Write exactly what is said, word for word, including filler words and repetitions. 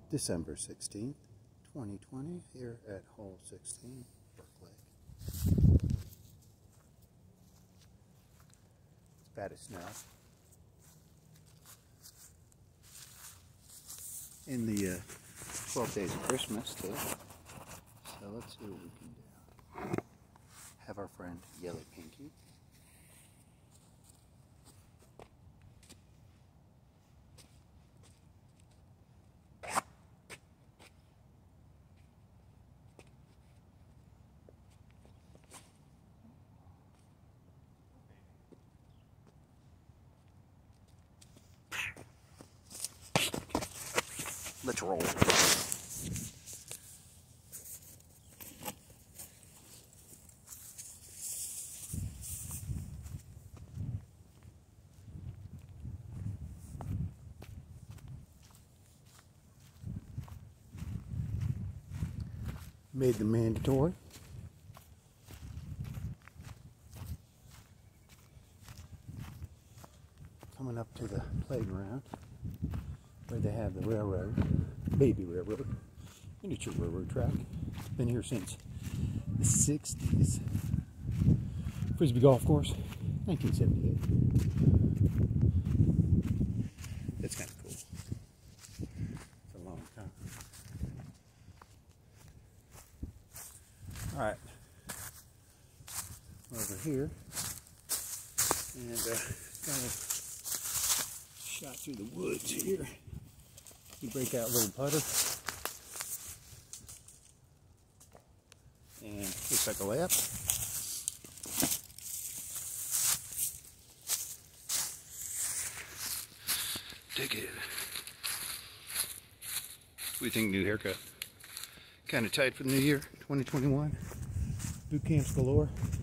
December sixteenth, twenty twenty, here at hole sixteen, Burke Lake. It's bad as snow. In the uh, twelve days of Christmas, too. So let's see what we can do. Have our friend Yellow Pinky. Let's roll. Made the mandatory. Coming up to the playground where they have the railroad, baby railroad, miniature railroad track. Been here since the sixties. Frisbee golf course, nineteen seventy-eight. That's kind of cool. It's a long time. All right, over here, and uh, kind of shot through the woods here. You break out a little putter, and looks like a layup. Dig it. What do you think? New haircut? Kind of tight for the new year, twenty twenty-one. Boot camps galore.